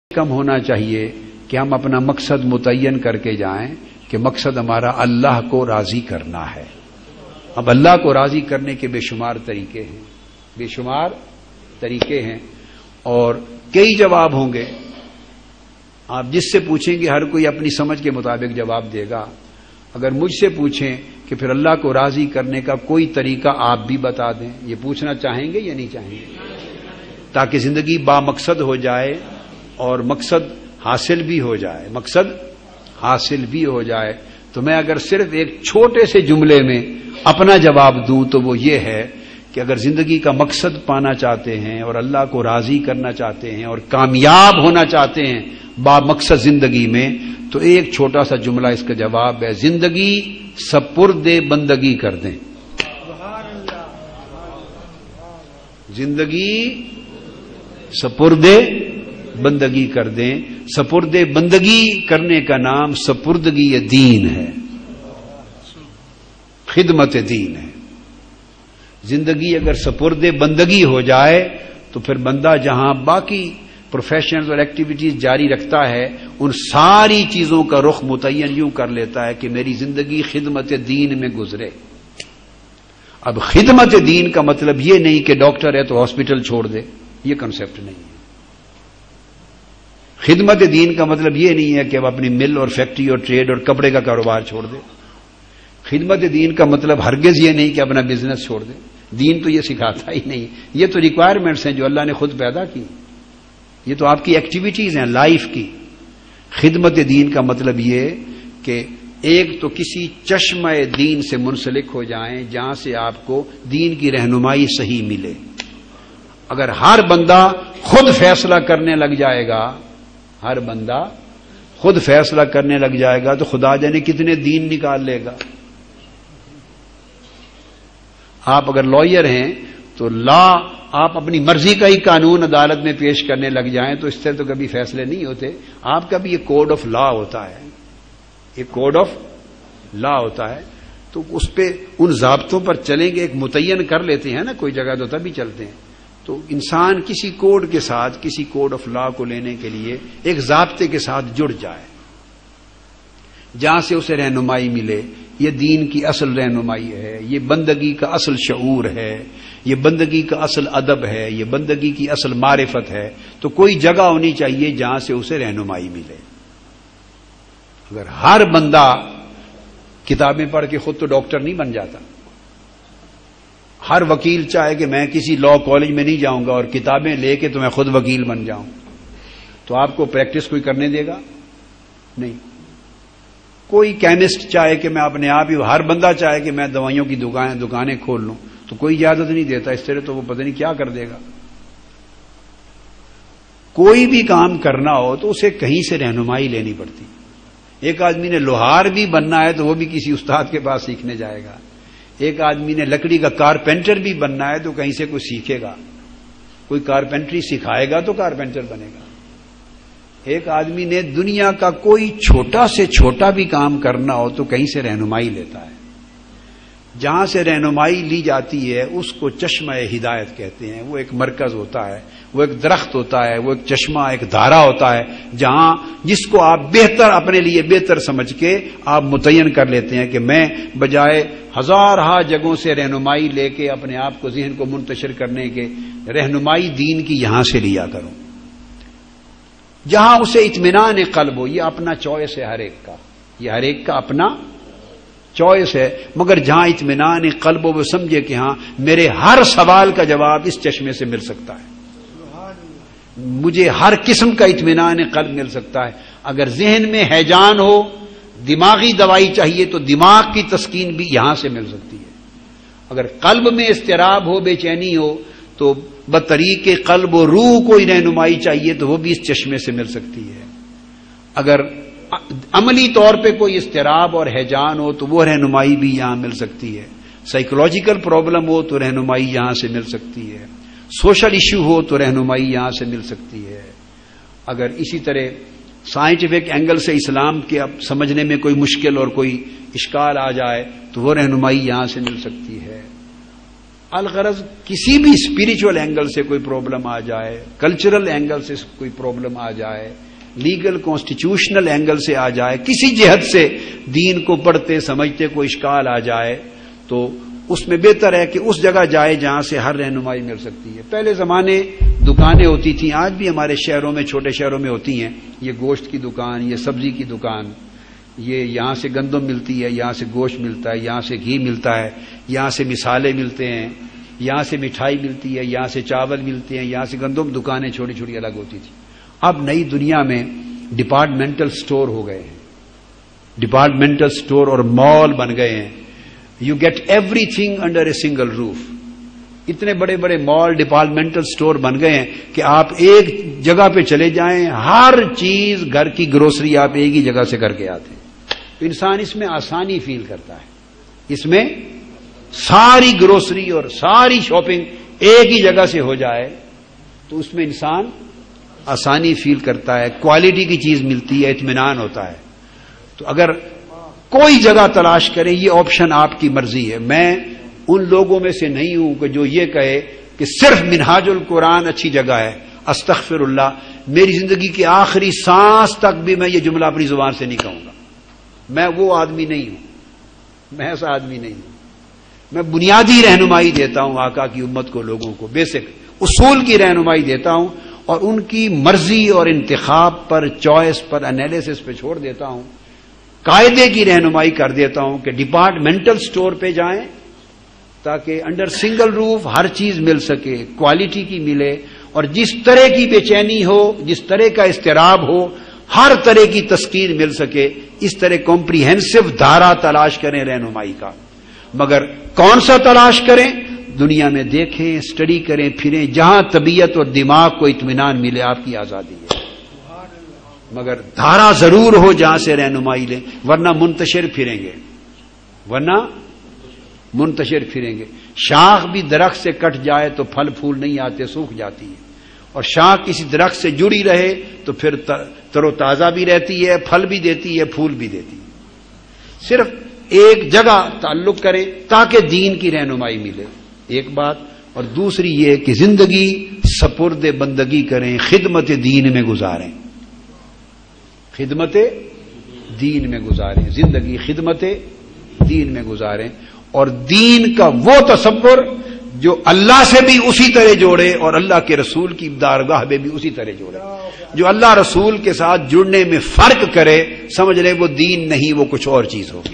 کم ہونا چاہیے کہ ہم اپنا مقصد متعین کر کے جائیں کہ مقصد ہمارا اللہ کو راضی کرنا ہے۔ اب اللہ کو راضی کرنے کے بے شمار طریقے ہیں، بے شمار طریقے ہیں اور کئی جواب ہوں گے۔ آپ جس سے پوچھیں گے ہر کوئی اپنی سمجھ کے مطابق جواب دے گا۔ اگر مجھ سے پوچھیں کہ پھر اللہ کو راضی کرنے کا کوئی طریقہ آپ بھی بتا دیں، یہ پوچھنا چاہیں گے یا نہیں چاہیں گے؟ تاکہ زندگی با مقصد ہو جائے اور مقصد حاصل بھی ہو جائے، مقصد حاصل بھی ہو جائے۔ تو میں اگر صرف ایک چھوٹے سے جملے میں اپنا جواب دوں تو وہ یہ ہے کہ اگر زندگی کا مقصد پانا چاہتے ہیں اور اللہ کو راضی کرنا چاہتے ہیں اور کامیاب ہونا چاہتے ہیں با مقصد زندگی میں، تو ایک چھوٹا سا جملہ اس کا جواب ہے، زندگی سپرد بندگی کر دیں۔ زندگی سپرد بندگی کر دیں۔ سپرد بندگی کرنے کا نام سپردگی دین ہے، خدمت دین ہے۔ زندگی اگر سپرد بندگی ہو جائے تو پھر بندہ جہاں باقی پروفیشنز اور ایکٹیویٹیز جاری رکھتا ہے ان ساری چیزوں کا رخ متعین یوں کر لیتا ہے کہ میری زندگی خدمت دین میں گزرے۔ اب خدمت دین کا مطلب یہ نہیں کہ ڈاکٹر ہے تو ہاسپٹل چھوڑ دے، یہ کنسیپٹ نہیں ہے۔ خدمت دین کا مطلب یہ نہیں ہے کہ اب اپنی مل اور فیکٹری اور ٹریڈ اور کپڑے کا کاروبار چھوڑ دے۔ خدمت دین کا مطلب ہرگز یہ نہیں کہ اپنا بزنس چھوڑ دے۔ دین تو یہ سکھاتا ہی نہیں، یہ تو ریکوائرمنٹس ہیں جو اللہ نے خود پیدا کی، یہ تو آپ کی ایکٹیویٹیز ہیں لائف کی۔ خدمت دین کا مطلب یہ کہ ایک تو کسی چشمہ دین سے منسلک ہو جائیں جہاں سے آپ کو دین کی رہنمائی صحیح ملے۔ اگر ہر بندہ خود فیصلہ کرنے لگ جائے گا، ہر بندہ خود فیصلہ کرنے لگ جائے گا تو خدا جانے کتنے دین نکال لے گا۔ آپ اگر لائر ہیں تو آپ اپنی مرضی کا ہی قانون عدالت میں پیش کرنے لگ جائیں تو اس سے تو کبھی فیصلے نہیں ہوتے۔ آپ کا بھی یہ کوڈ آف لا ہوتا ہے، ایک کوڈ آف لا ہوتا ہے، تو اس پہ ان ضابطوں پر چلیں گے، ایک متعین کر لیتے ہیں نا کوئی جگہ تو تبھی چلتے ہیں۔ تو انسان کسی کوڈ کے ساتھ، کسی کوڈ آف لا کو لینے کے لیے ایک ضابطے کے ساتھ جڑ جائے جہاں سے اسے رہنمائی ملے۔ یہ دین کی اصل رہنمائی ہے، یہ بندگی کا اصل شعور ہے، یہ بندگی کا اصل ادب ہے، یہ بندگی کی اصل معرفت ہے۔ تو کوئی جگہ ہونی چاہیے جہاں سے اسے رہنمائی ملے۔ اگر ہر بندہ کتابیں پڑھ کے خود تو ڈاکٹر نہیں بن جاتا۔ ہر وکیل چاہے کہ میں کسی لا کالج میں نہیں جاؤں گا اور کتابیں لے کے تو میں خود وکیل بن جاؤں، تو آپ کو پریکٹس کوئی کرنے دے گا؟ نہیں۔ کوئی کیمسٹ چاہے کہ میں اپنے آپ ہی، ہر بندہ چاہے کہ میں دوائیوں کی دکانیں کھول لوں تو کوئی اجازت نہیں دیتا، اس طرح تو وہ پتہ نہیں کیا کر دے گا۔ کوئی بھی کام کرنا ہو تو اسے کہیں سے رہنمائی لینی پڑتی۔ ایک آدمی نے لوہار بھی بننا ہے تو وہ بھی کسی استاد کے پاس سیکھنے جائے گا۔ ایک آدمی نے لکڑی کا کارپینٹر بھی بننا ہے تو کہیں سے کوئی سیکھے گا، کوئی کارپینٹری سکھائے گا تو کارپینٹر بنے گا۔ ایک آدمی نے دنیا کا کوئی چھوٹا سے چھوٹا بھی کام کرنا ہو تو کہیں سے رہنمائی لیتا ہے۔ جہاں سے رہنمائی لی جاتی ہے اس کو چشمہ ہدایت کہتے ہیں۔ وہ ایک مرکز ہوتا ہے، وہ ایک درخت ہوتا ہے، وہ ایک چشمہ، ایک دھارا ہوتا ہے جہاں جس کو آپ بہتر اپنے لیے بہتر سمجھ کے آپ متعین کر لیتے ہیں کہ میں بجائے ہزارہ جگہوں سے رہنمائی لے کے اپنے آپ کو ذہن کو منتشر کرنے کے، رہنمائی دین کی یہاں سے لیا کروں جہاں اسے اطمینان قلب ہو۔ یہ اپنا چوائس ہے ہر ایک کا، یہ ہر ایک کا اپنا چوائس ہے، مگر جہاں اطمینان قلب ہو وہ سمجھے کہ ہاں میرے ہر سوال کا جواب اس چشمے سے مل سکتا ہے، مجھے ہر قسم کا اطمینان قلب مل سکتا ہے۔ اگر ذہن میں ہیجان ہو، دماغی دوائی چاہیے تو دماغ کی تسکین بھی یہاں سے مل سکتی ہے۔ اگر قلب میں اضطراب ہو، بے چینی ہو، تو بطریق قلب و روح کوئی رہنمائی چاہیے تو وہ بھی اس چشمے سے مل سکتی ہے۔ اگر عملی طور پہ کوئی اضطراب اور ہیجان ہو تو وہ رہنمائی بھی یہاں مل سکتی ہے۔ سائیکولوجیکل پرابلم ہو تو رہنمائی یہاں سے مل سکتی ہے۔ سوشل ایشو ہو تو رہنمائی یہاں سے مل سکتی ہے۔ اگر اسی طرح سائنٹیفک اینگل سے اسلام کے اب سمجھنے میں کوئی مشکل اور کوئی اشکال آ جائے تو وہ رہنمائی یہاں سے مل سکتی ہے۔ الغرض کسی بھی اسپرچل اینگل سے کوئی پرابلم آ جائے، کلچرل اینگل سے کوئی پرابلم آ جائے، لیگل کانسٹیٹیوشنل اینگل سے آ جائے، کسی جہت سے دین کو پڑھتے سمجھتے کوئی اشکال آ جائے، تو اس میں بہتر ہے کہ اس جگہ جائے جہاں سے ہر رہنمائی مل سکتی ہے۔ پہلے زمانے دکانیں ہوتی تھیں، آج بھی ہمارے شہروں میں، چھوٹے شہروں میں ہوتی ہیں، یہ گوشت کی دکان، یہ سبزی کی دکان، یہ یہاں سے گندم ملتی ہے، یہاں سے گوشت ملتا ہے، یہاں سے گھی ملتا ہے، یہاں سے مسالے ملتے ہیں، یہاں سے مٹھائی ملتی ہے، یہاں سے چاول ملتے ہیں، یہاں سے گندم، دکانیں چھوٹی چھوٹی الگ ہوتی تھیں۔ اب نئی دنیا میں ڈپارٹمنٹل سٹور ہو گئے ہیں، ڈپارٹمنٹل سٹور اور مال بن گئے ہیں۔ You get everything under a single roof. اتنے بڑے بڑے مال، ڈپارٹمنٹل سٹور بن گئے ہیں کہ آپ ایک جگہ پہ چلے جائیں، ہر چیز گھر کی گروسری آپ ایک ہی جگہ سے کر کے آتے ہیں۔ تو انسان اس میں آسانی فیل کرتا ہے، اس میں ساری گروسری اور ساری شاپنگ ایک ہی جگہ سے ہو جائے تو اس میں انسان آسانی فیل کرتا ہے، کوالٹی کی چیز ملتی ہے، اطمینان ہوتا ہے۔ تو اگر کوئی جگہ تلاش کریں، یہ آپشن آپ کی مرضی ہے۔ میں ان لوگوں میں سے نہیں ہوں کہ جو یہ کہے کہ صرف منہاج القرآن اچھی جگہ ہے۔ استغفر اللہ، میری زندگی کی آخری سانس تک بھی میں یہ جملہ اپنی زبان سے نہیں کہوں گا۔ میں وہ آدمی نہیں ہوں، میں ایسا آدمی نہیں ہوں۔ میں بنیادی رہنمائی دیتا ہوں آقا کی امت کو، لوگوں کو بیسک اصول کی رہنمائی دیتا ہوں، اور ان کی مرضی اور انتخاب پر، چوائس پر، انالیسس پہ چھوڑ دیتا ہوں۔ قاعدے کی رہنمائی کر دیتا ہوں کہ ڈپارٹمنٹل سٹور پہ جائیں تاکہ انڈر سنگل روف ہر چیز مل سکے، کوالٹی کی ملے، اور جس طرح کی بے چینی ہو، جس طرح کا اضطراب ہو، ہر طرح کی تسکین مل سکے۔ اس طرح کمپریہنسو دھارا تلاش کریں رہنمائی کا۔ مگر کون سا تلاش کریں؟ دنیا میں دیکھیں، اسٹڈی کریں، پھریں، جہاں طبیعت اور دماغ کو اطمینان ملے، آپ کی آزادی ہے۔ مگر دھارا ضرور ہو جہاں سے رہنمائی لیں، ورنہ منتشر پھریں گے، ورنہ منتشر پھریں گے۔ شاخ بھی درخت سے کٹ جائے تو پھل پھول نہیں آتے، سوکھ جاتی ہے، اور شاخ کسی درخت سے جڑی رہے تو پھر تر و تازہ بھی رہتی ہے، پھل بھی دیتی ہے، پھول بھی دیتی ہے۔ صرف ایک جگہ تعلق کریں تاکہ دین کی رہنمائی ملے، ایک بات۔ اور دوسری یہ کہ زندگی سپرد بندگی کریں، خدمت دین میں گزاریں، خدمت دین میں گزاریں، زندگی خدمت دین میں گزاریں، اور دین کا وہ تصور جو اللہ سے بھی اسی طرح جوڑے اور اللہ کے رسول کی دارگاہ میں بھی اسی طرح جوڑے۔ جو اللہ رسول کے ساتھ جڑنے میں فرق کرے، سمجھ لیں وہ دین نہیں، وہ کچھ اور چیز ہوگی۔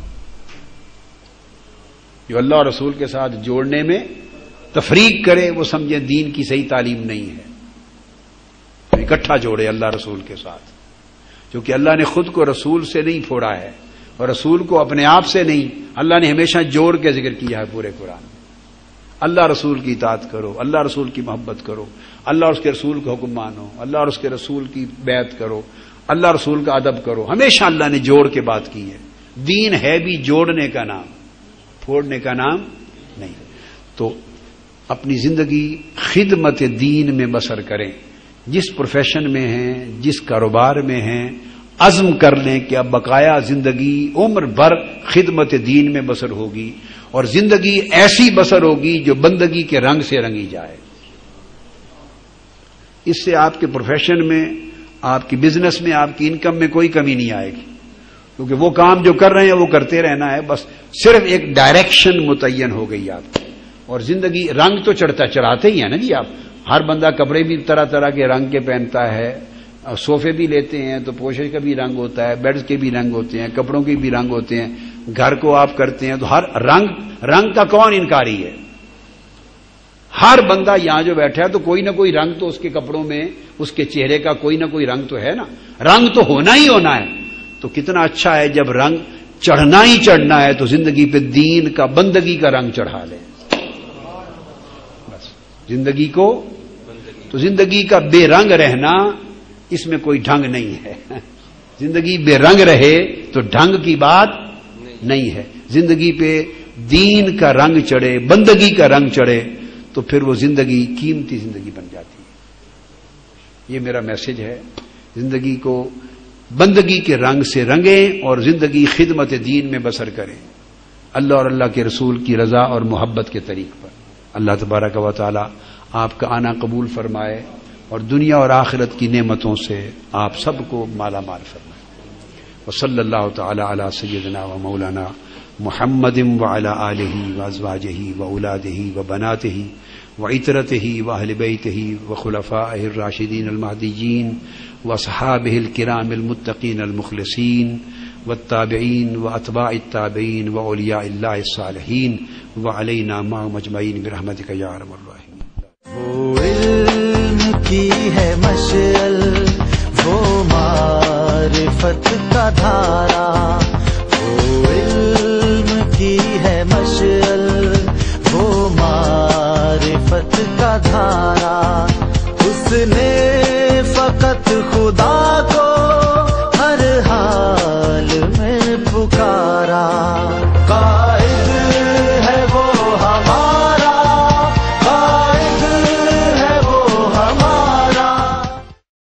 جو اللہ رسول کے ساتھ جوڑنے میں تفریق کرے، وہ سمجھیں دین کی صحیح تعلیم نہیں ہے۔ تو اکٹھا جوڑے اللہ رسول کے ساتھ، کیونکہ اللہ نے خود کو رسول سے نہیں پھوڑا ہے، اور رسول کو اپنے آپ سے نہیں، اللہ نے ہمیشہ جوڑ کے ذکر کیا ہے پورے قرآن میں۔ اللہ رسول کی اطاعت کرو، اللہ رسول کی محبت کرو، اللہ اور اس کے رسول کا حکم مانو، اللہ اور اس کے رسول کی بیعت کرو، اللہ رسول کا ادب کرو۔ ہمیشہ اللہ نے جوڑ کے بات کی ہے۔ دین ہے بھی جوڑنے کا نام، پھوڑنے کا نام نہیں۔ تو اپنی زندگی خدمت دین میں بسر کریں، جس پروفیشن میں ہیں، جس کاروبار میں ہیں، عزم کر لیں کہ اب بقایا زندگی عمر بھر خدمت دین میں بسر ہوگی، اور زندگی ایسی بسر ہوگی جو بندگی کے رنگ سے رنگی جائے۔ اس سے آپ کے پروفیشن میں، آپ کی بزنس میں، آپ کی انکم میں کوئی کمی نہیں آئے گی، کیونکہ وہ کام جو کر رہے ہیں وہ کرتے رہنا ہے، بس صرف ایک ڈائریکشن متعین ہو گئی آپ کی۔ اور زندگی رنگ تو چڑھاتے ہی ہیں نا جی آپ، ہر بندہ کپڑے بھی طرح طرح کے رنگ کے پہنتا ہے، صوفے بھی لیتے ہیں تو پوشش کا بھی رنگ ہوتا ہے، بیڈز کے بھی رنگ ہوتے ہیں، کپڑوں کے بھی رنگ ہوتے ہیں، گھر کو آپ کرتے ہیں تو ہر رنگ کا کون انکاری ہے؟ ہر بندہ یہاں جو بیٹھا ہے تو کوئی نہ کوئی رنگ تو اس کے کپڑوں میں، اس کے چہرے کا کوئی نہ کوئی رنگ تو ہے نا، رنگ تو ہونا ہی ہونا ہے۔ تو کتنا اچھا ہے جب رنگ چڑھنا ہی چڑھنا ہے تو زندگی پہ دین کا، بندگی کا رنگ چڑھا لیں بس زندگی کو۔ تو زندگی کا بے رنگ رہنا، اس میں کوئی ڈھنگ نہیں ہے۔ زندگی بے رنگ رہے تو ڈھنگ کی بات نہیں ہے۔ زندگی پہ دین کا رنگ چڑھے، بندگی کا رنگ چڑھے تو پھر وہ زندگی قیمتی زندگی بن جاتی ہے۔ یہ میرا میسج ہے، زندگی کو بندگی کے رنگ سے رنگیں اور زندگی خدمت دین میں بسر کریں، اللہ اور اللہ کے رسول کی رضا اور محبت کے طریق پر۔ اللہ تبارک و تعالی آپ کا آنا قبول فرمائے اور دنیا اور آخرت کی نعمتوں سے آپ سب کو مالا مال فرمائے. وصلی اللہ تعالی علی سیدنا و مولانا محمد وعلی آلہ وازواجہ واولادہ وبناتہ وعترتہ واہل بیتہ وخلفائہ الراشدین المہدیین واصحابہ الکرام المتقین المخلصین والتابعین واتباع التابعین واولیاء اللہ الصالحین وعلینا معهم اجمعین برحمتک یا ارحم الراحمین. وہ علم کی ہے مشعل، وہ معرفت کا دھار